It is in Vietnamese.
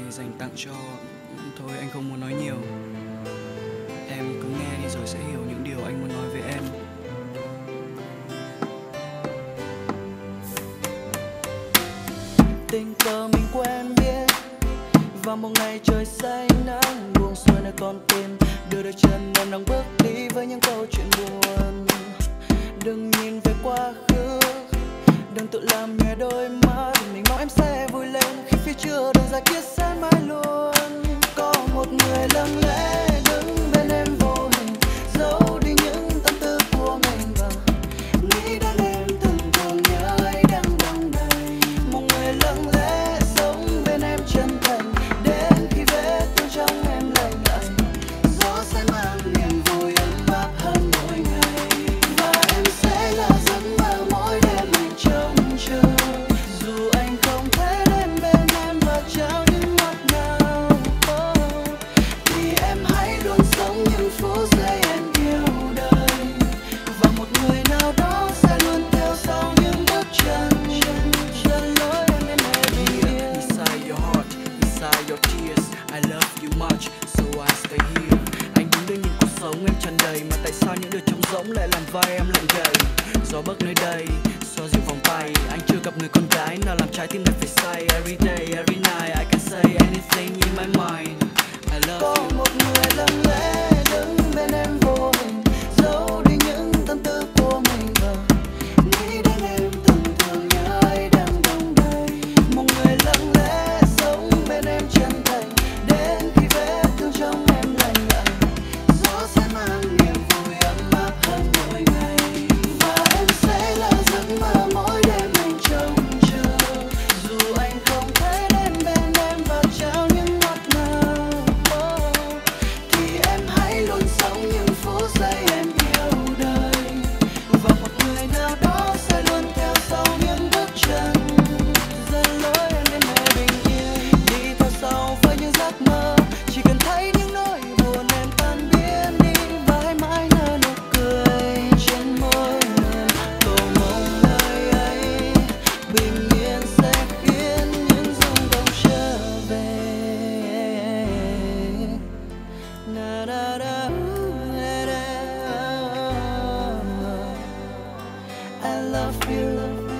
này dành tặng cho... Thôi anh không muốn nói nhiều. Em cứ nghe đi rồi sẽ hiểu những điều anh muốn nói với em. Tình cờ mình quen biết vào một ngày trời say nắng, buông xuôi nơi con tim, đưa đôi chân em đang bước đi với những câu chuyện buồn. Đừng nhìn về quá khứ, đừng tự làm nhòe đôi mắt, mình mong em sẽ vui lên khi phía trước đường dài kia sẽ mãi luôn. Có một người lặng lẽ đứng bên em vô hình, giấu đi những tâm tư của mình và nghĩ đến em từng thường nhớ ấy đang đong đầy. Một người lặng lẽ sống bên em chân thành, đến khi vết thương trong em lạnh lại, gió sẽ mang niềm vui ấm áp hơn mỗi ngày. Và em sẽ là giấc mơ mỗi đêm anh trông chờ, dù anh không thể đến bên em và trao những ngọt ngào. Thì em hãy luôn sống những phút giây em yêu đời, và một người nào đó sẽ luôn theo sau những bước chân dẫn lối em đến nơi bình yên. Inside your heart, inside your tears, I love you much, so I stay here. Anh đứng đây nhìn cuộc sống em tràn đầy, mà tại sao những điều trống rỗng lại làm vai em lạnh gầy. Gió bấc nơi đây, xoa dịu vòng tay, anh chưa gặp người con gái nào làm trái tim này phải say. Every day, every night, I can say anything in my mind. I love Có you. một người lặng lẽ đứng bên em vô hình, giấu đi những tâm tư của mình và nghĩ đến em từng thường nhớ ấy đang đong đầy. Một người lặng lẽ sống bên em chân thành, đến khi vết thương trong em lành lại, gió sẽ mang niềm vui ấm áp hơn mỗi ngày. Và em sẽ là giấc mơ mỗi đêm anh trông chờ, dù anh không thể đến bên em và trao những ngọt ngào. Thì em hãy luôn sống những phút giây em yêu đời, và một người nào đó sẽ luôn theo sau những bước chân dẫn lối em đến nơi bình yên. Đi theo sau với những giấc mơ, chỉ cần thấy những nỗi buồn em tan biến đi, và hãy mãi nở nụ cười trên môi em. Cầu mong nơi ấy bình yên sẽ khiến những rung động trở về. Na na na, I love you.